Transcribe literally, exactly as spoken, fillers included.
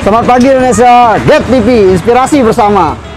Selamat pagi Indonesia, Get T V, inspirasi bersama.